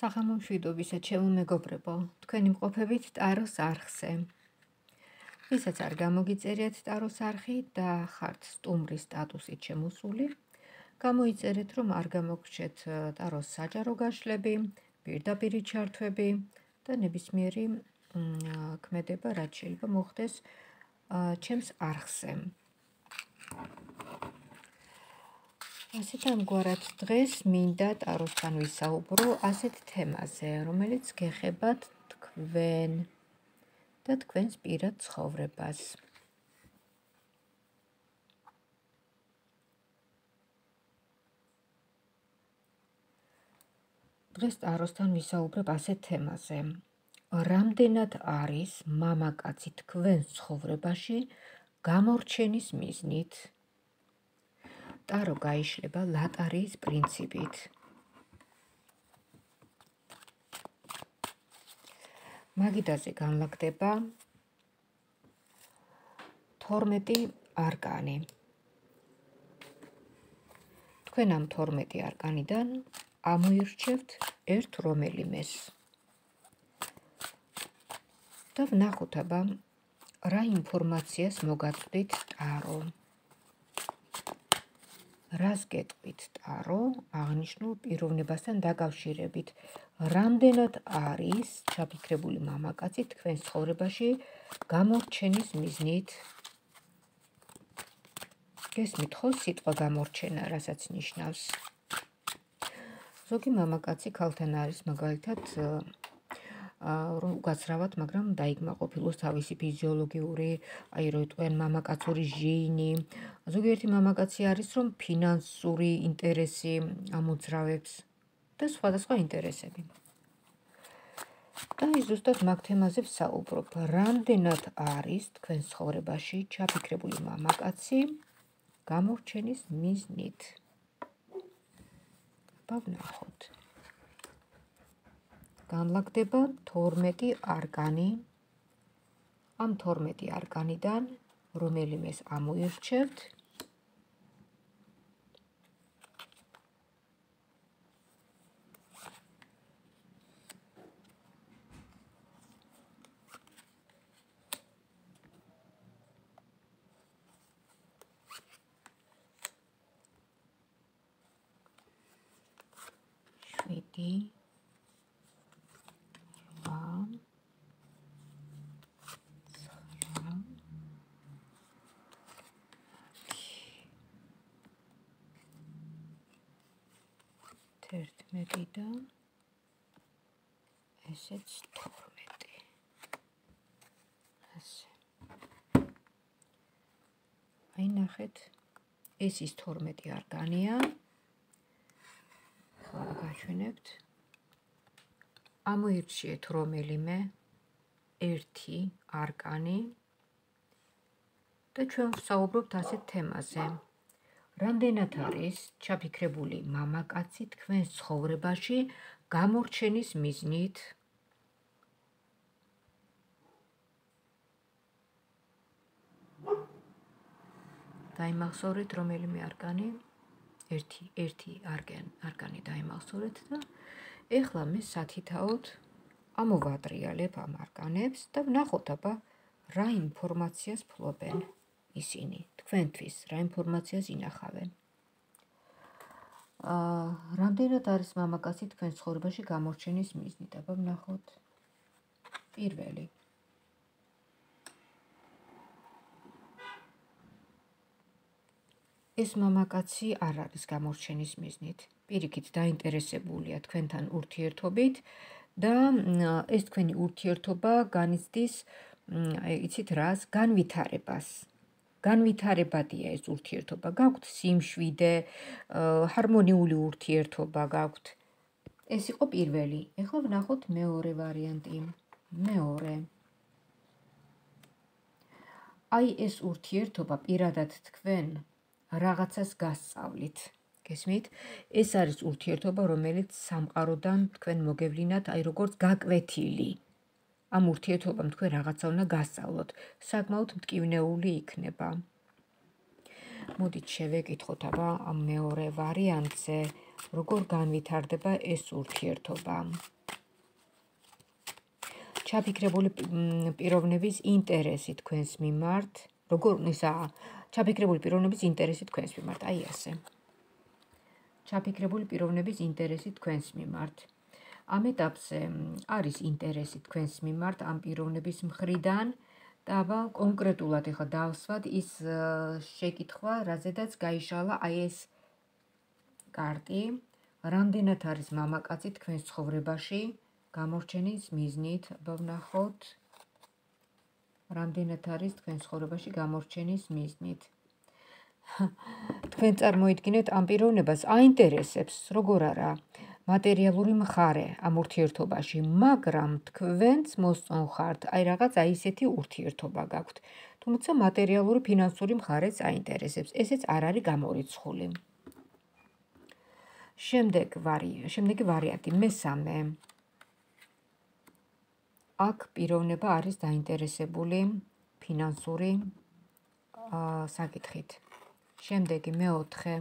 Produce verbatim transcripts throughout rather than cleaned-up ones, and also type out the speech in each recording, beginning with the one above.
Საღამომშვიდობისა, ჩემო მეგობრებო, თქვენი მყოფებით ტაროს არხზე. ვისაც არ გამოგიწერიათ ტაროს არხი და ხართ სტუმრის სტატუსით შემოსული, გამოიწერეთ, რომ არ გამოგრჩეთ ტაროს საჯარო გაშლები, პირდაპირი ჩართვები და ნებისმიერი ქმედება, რაც შეიძლება მოხდეს ჩემს არხზე. ასეთ ამგვარად დღეს მინდა ტაროსთან ვისაუბრო ასეთ თემაზე, რომელიც გეხებათ თქვენ და თქვენს პირად ცხოვრებას. დღეს ტაროსთან ვისაუბრებ ასეთ თემაზე. რამდენად არის მამაკაცი თქვენს ცხოვრებაში გამორჩენის მიზნით? ტარო გაიშლება ლატარიის პრინციპით. მაგიდაზე განლაგდება თორმეტი არკანი. თქვენ ამ თორმეტი არკანიდან ამოირჩევთ ერთ რომელიმეს. და ვნახოთ აბა რა ინფორმაციას მოგაწვდით ტარო. რას გეტყვით ტარო აღნიშნულ პიროვნებასთან დაკავშირებით? რამდენად არის ჩაფიქრებული მამაკაცი თქვენს ცხოვრებაში გამორჩენის მიზნით? გესმით ხო სიტყვა გამორჩენა, რასაც ნიშნავს? ზოგი მამაკაცი ქალთან არის მაგალითად რომ უგაცრავად, მაგრამ დაიკმაყოფილოს თავისი ფიზიოლოგიური, აი რო იტყვიან მამაკაცური ჟიინი. ზოგიერთი მამაკაცი არის, რომ ფინანსური ინტერესი ამოძრავებს და სხვადასხვა ინტერესები. და ის ზუსტად მაგ თემაზე ვსაუბრობ. რამდენად არის თქვენ ცხოვრებაში ჩაფიქრებული მამაკაცი გამორჩენის მიზნით? აბა ვნახოთ. განლაგდება თორმეტი არკანი. ამ თორმეტი არკანიდან რომელიმეს ამოირჩევთ შვიდი ერთმეტი და ესეც თორმეტი. ასე. აი ნახეთ, ეს ის თორმეტი არკანია. ახლა გაჩვენებთ. ამოირჩიეთ რომელიმე ერთი არკანი და ჩვენ ვსაუბრობთ ასეთ თემაზე. რამდენად არის ჩაფიქრებული მამაკაცი თქვენს ცხოვრებაში გამორჩენის მიზნით? დაიმახსოვრეთ რომელიმე არკანი, ერთი, ერთი არკანი დაიმახსოვრეთ და ეხლა მე სათითაოდ ამოვატრიალებ ამ არკანებს და ვნახოთ აბა რა ინფორმაციას ფლობენ ისინი თქვენთვის, რა ინფორმაციას ინახავენ. რამდენად არის მამაკაცი თქვენ ცხოვრებაში გამორჩენის მიზნით? აბა ვნახოთ. პირველი. ეს მამაკაცი არ არის გამორჩენის მიზნით. პირიქით დაინტერესებულია თქვენთან ურთიერთობით და ეს თქვენი ურთიერთობა განიცდის, იცით რას? განვითარებას. განვითარებადია ეს ურთიერთობა. გაქვთ სიმშვიდე, ჰარმონიული ურთიერთობა გაქვთ. ეს იყო პირველი. ეხლა ვნახოთ მეორე ვარიანტი. მეორე. აი ეს ურთიერთობა პირადად თქვენ რაღაცას გასწავლით. გესმით? ეს არის ურთიერთობა, რომელიც სამყაროდან თქვენ მოგევლინათ, აი როგორც გაკვეთილი. ამ ურთიერთობამ თქვენ რაღაცა უნდა გასწავლოთ. საკმაოდ მტკივნეული იქნება. მოდით შევეკითხოთ აბა ამ მეორე ვარიანტზე, როგორ განვითარდება ეს ურთიერთობა. ჩაფიქრებული პიროვნების ინტერესი თქვენს მიმართ, როგორ ისა ჩაფიქრებული პიროვნების ინტერესი თქვენს მიმართ, აი ასე. ჩაფიქრებული პიროვნების ინტერესი თქვენს მიმართ. ამ ეტაპზე არის ინტერესი თქვენს მიმართ ამ პიროვნების მხრიდან და აბა კონკრეტულად ეხლა დავსვათ ის შეკითხვა, რაზედაც გაიშალა აი ეს კარტი, რამდენად არის მამაკაცი თქვენს ცხოვრებაში გამორჩენის მიზნით, აბა ვნახოთ, რამდენად არის თქვენს ცხოვრებაში გამორჩენის მიზნით. თქვენ წარმოიდგინეთ ამ პიროვნებას აინტერესებს, როგორ არა, მატერიალური მხარე ამ ურთიერთობაში, მაგრამ თქვენც მოსწონხართ, აი რაღაც აი ესეთი ურთიერთობა გაქვთ. თუმცა მატერიალური ფინანსური მხარეც აინტერესებს, ესეც არ არის გამორიცხული. შემდეგ ვარიანტი, შემდეგი ვარიანტი, მესამე. აქ პიროვნება არის დაინტერესებული ფინანსური საკითხით. შემდეგი მეოთხე.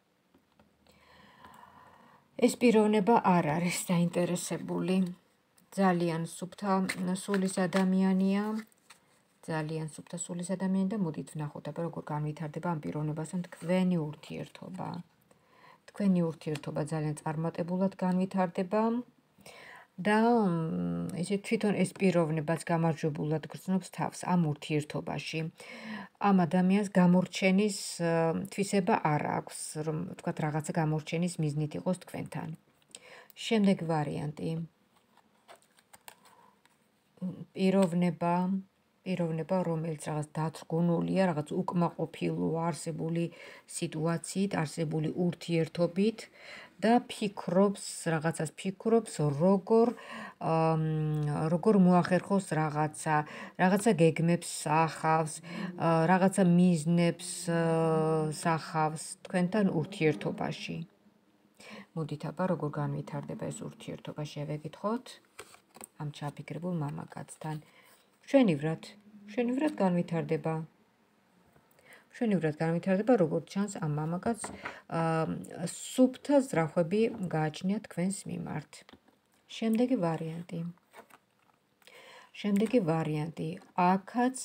ეს პიროვნება არ არის დაინტერესებული. ძალიან სუფთა სულის ადამიანია. ძალიან სუფთა სულის ადამიანი და მოდით ვნახოთ, აბა როგორ განვითარდება ამ პიროვნებასთან თქვენი ურთიერთობა. თქვენი ურთიერთობა ძალიან წარმატებულად განვითარდება და ესე თვითონ ეს პიროვნებაც გამარჯვებულად გრძნობს თავს ამ ურთიერთობაში. ამ ადამიანს გამორჩენის თვისება არ აქვს, რომ თქვათ რაღაცა გამორჩენის მიზნით იყოს თქვენთან. შემდეგი ვარიანტი. პიროვნება, პიროვნება, რომელიც რაღაც დათრგუნულია, რაღაც უკმაყოფილოა არსებული სიტუაციით, არსებული ურთიერთობით და ფიქრობს, რაღაცას ფიქრობს, როგორ როგორ მოახერხოს რაღაცა, რაღაცა გეგმებს ახავს, რაღაცა მიზნებს სახავს თქვენთან ურთიერთობაში. მოდით აბა როგორ განვითარდება ეს ურთიერთობა შევეკითხოთ ამ ჩაფიქრებულ მამაკაცთან. მშვენივრად, მშვენივრად განვითარდება. მშვენივრად განვითარდება, როგორც ჩანს ამ მამაკაცს სუფთა ზრახვები გააჩნია თქვენს მიმართ. შემდეგი ვარიანტი. შემდეგი ვარიანტი. აქაც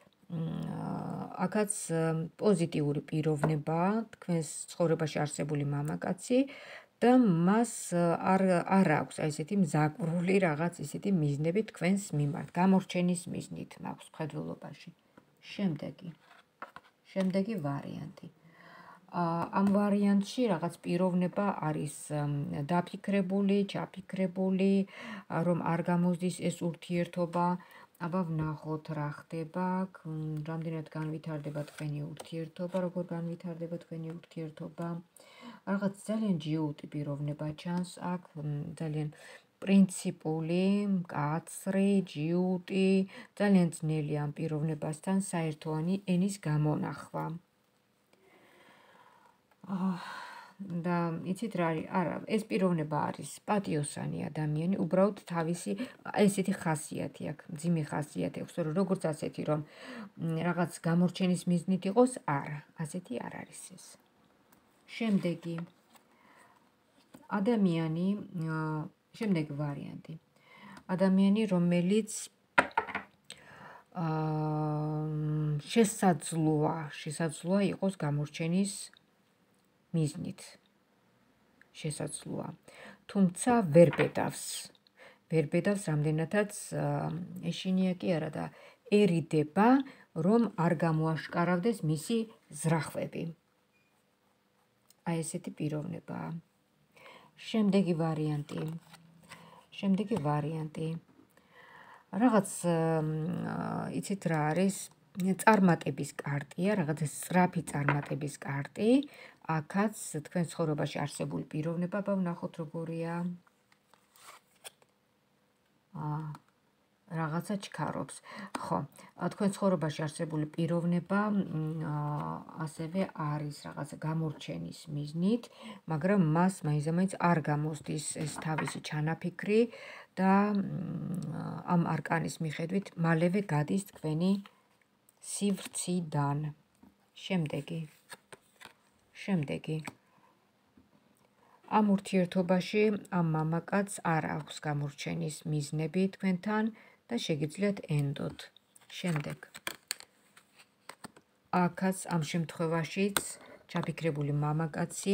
აქაც პოზიტიური პიროვნებაა, თქვენს ცხოვრებაში არსებული მამაკაცი და მას არ არ აქვს აი ესეთი მზაკვრული რაღაც ისეთი მიზნები თქვენს მიმართ, გამორჩენის მიზნით მაქვს მხედველობაში. შემდეგი. შემდეგი ვარიანტი. ამ ვარიანტში რაღაც პიროვნება არის დაფიქრებული, ჩაფიქრებული, რომ არ გამოსდის ეს ურთიერთობა. აბა ვნახოთ რა ხდება, რამდენად განვითარდება თქვენი ურთიერთობა, როგორ განვითარდება თქვენი ურთიერთობა. რაღაც ძალიან ჯიუტი პიროვნება ჩანს აქ, ძალიან პრინციპული, მკაცრი, ჯიუტი, ძალიან ძნელია ამ პიროვნებასთან საერთო ენის გამონახვა. და იცით რა არის? არა, ეს პიროვნება არის პატიოსანი ადამიანი, უბრალოდ თავისი ესეთი ხასიათი აქვს, მძიმე ხასიათი აქვს, რომ როგორც ასეთი, რომ რაღაც გამორჩენის მიზნით იყოს, არა, ასეთი არ არის ეს. შემდეგი ადამიანი, შემდეგი ვარიანტი. ადამიანი, რომელიც შესაძლოა, შესაძლოა იყოს გამორჩენის მიზნით. შესაძლოა. თუმცა ვერ ბედავს. ვერ ბედავს რამდენადაც ეშინია კი არა და ერიდება, რომ არ გამოაშკარავდეს მისი ზრახვები. აი ესეთი პიროვნებაა. შემდეგი ვარიანტი. შემდეგი ვარიანტი. რაღაც იცით რა არის? წარმატების კარტია, რაღაც სწრაფი წარმატების კარტი. აქაც თქვენ ცხოვრებაში არსებული პიროვნება, ვნახოთ როგორია. რაღაცა ჩქარობს. ხო, თქვენ ცხოვრებაში არსებული პიროვნება ასევე არის რაღაცა გამორჩენის მიზნით, მაგრამ მას მაინც არ გამოსდის ეს თავისი ჩანაფიქრი და ამ არკანის მიხედვით მალევე გადის თქვენი სივრციდან. შემდეგი. შემდეგი. ამ ურთიერთობაში ამ მამაკაცს არ აქვს გამორჩენის მიზნები თქვენთან და შეგიძლიათ ენდოთ. შემდეგ. აქაც ამ შემთხვევაშიც ჩაფიქრებული მამაკაცი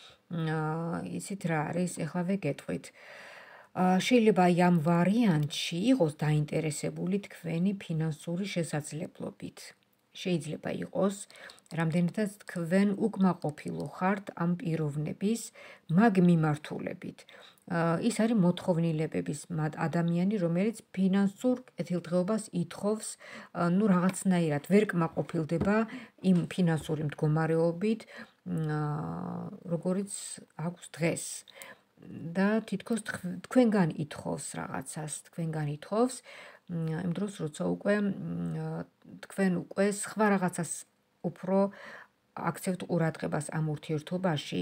ისეთ რა არის, ეხლა ვეგეტყვით. შეიძლება აი ამ ვარიანტში იყოს დაინტერესებული თქვენი ფინანსური შესაძლებლობით. შეიძლება იყოს, რამდენადაც თქვენ უკმაყოფილო ხართ ამ პიროვნების მაგ მიმართულებით. ის არის მოთხოვნილებების ადამიანი, რომელიც ფინანსურ კეთილდღეობას ითხოვს, ну რაღაცნაირად ვერ კმაყოფილდება იმ ფინანსური მდგომარეობით, როგორიც აქვს დღეს. და თითქოს თქვენგან ითხოვს რაღაცას, თქვენგან ითხოვს, იმ დროს როცა უკვე თქვენ უკვე სხვა რაღაცას უფრო აქცევთ ყურადღებას ამ ურთიერთობაში.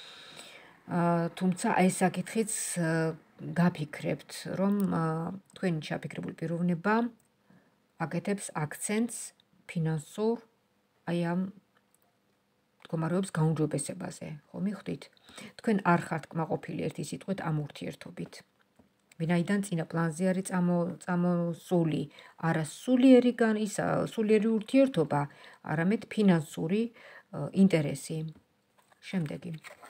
თუმცა აი ეს საკითხიც გაფიქრებთ, რომ თქვენი ჩაფიქრებული პიროვნება აკეთებს აქცენტს ფინანსურ აი ამ მდგომარეობის გაუმჯობესებაზე, ხო მიხვდით? თქვენ არ ხართ კმაყოფილი ერთი სიტყვით ამ ურთიერთობით. ვინაიდან წინა პლანზე არის წამოსული არა სულიერი ისა სულიერი ურთიერთობა, არამედ ფინანსური ინტერესი. შემდეგი.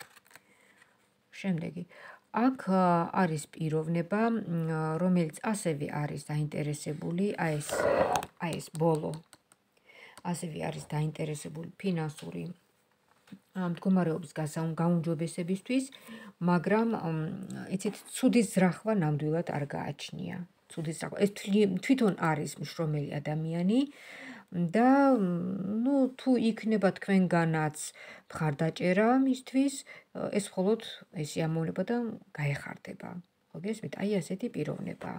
შემდეგი. აქ არის პიროვნება, რომელიც ასევე არის დაინტერესებული, აი ეს აი ეს ბოლო. ასევე არის დაინტერესებული ფინანსური მდგომარეობის გაუმჯობესებისთვის, მაგრამ იცით, ცუდის ზრახვა ნამდვილად არ გააჩნია. ცუდის ზრახვა. ეს თვითონ არის მშრომელი ადამიანი და ну თუ იქნება თქვენგანაც მხარდაჭერა მისთვის, ეს მხოლოდ ეს ამოვნება და გაეხარდება. ხო გესმით? აი ასეთი პიროვნება.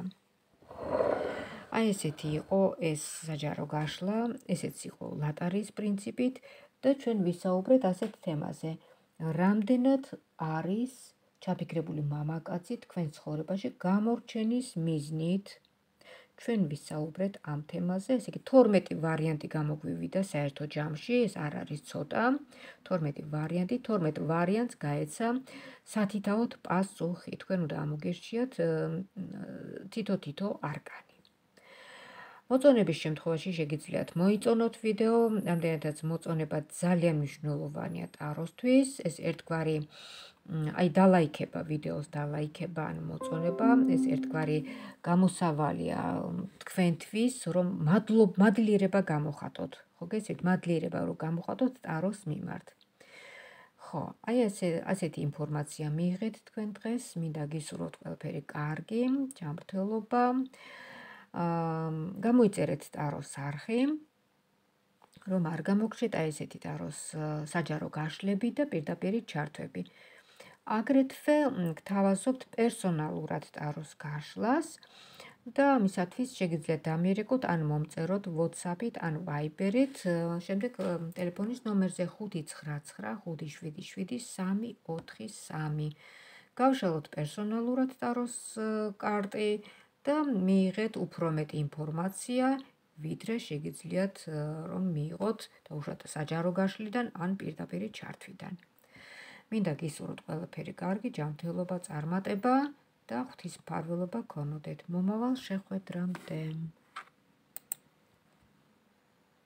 აი ესეთი იყო ეს საჯარო გაშლა, ესეც იყო ლატარიის პრინციპით და ჩვენ ვისაუბრეთ ასეთ თემაზე. რამდენად არის ჩაფიქრებული მამაკაცი თქვენ ცხოვრებაში გამორჩენის მიზნით? ჩვენ ვისაუბრეთ ამ თემაზე, ესე იგი თორმეტი ვარიანტი გამოგვივიდა საერთო ჯამში, ეს არ არის ცოტა. თორმეტი ვარიანტი, თორმეტ ვარიანტს გაეცა სათითაოდ პასუხი. თქვენ უნდა ამოგერჩიათ თითო-თითო არკანი. მოწონების შემთხვევაში შეგიძლიათ მოიწონოთ ვიდეო, რამდენადაც მოწონება ძალიან მნიშვნელოვანია ტაროსთვის, ეს ერთგვარი აი დალაიქება ვიდეოს დალაიქება ან მოწონება, ეს ერთგვარი გამოსავალია თქვენთვის, რომ მადლიერება გამოხატოთ. ხო გესმით? მადლიერება რომ გამოხატოთ ტაროს მიმართ. ხო, აი ესე ასეთი ინფორმაცია მიიღეთ თქვენ დღეს, მინდა გისურვოთ ყველაფერი კარგი, ჯანმრთელობა. გამოიწერეთ ტაროს არხი, რომ არ გამოგჩეთ აი ესეთი ტაროს საჯარო გაშლები და პირდაპირ ჩართვები. აგრეთვე გთავაზობთ პერსონალურად ტაროს გაშლას და ამისათვის შეგიძლიათ დამიერეკოთ ან მომწეროთ WhatsApp-ით ან Viber-ით, შემდეგ ტელეფონის ნომერზე ხუთი ცხრა ცხრა ხუთი შვიდი შვიდი სამი ოთხი სამი. გავშალოთ პერსონალურად ტაროს კარტი და მიიღეთ უფრო მეტი ინფორმაცია, ვიდრე შეგიძლიათ რომ მიიღოთ დაუშვათ საჯარო გაშლიდან ან პირდაპირ ჩართვიდან. მინდა გისურვოთ ყველაფერი კარგი, ჯანმრთელობა, წარმატება და ღვთისმფარველობა გქონოდეთ. მომავალ შეხვედრამდე.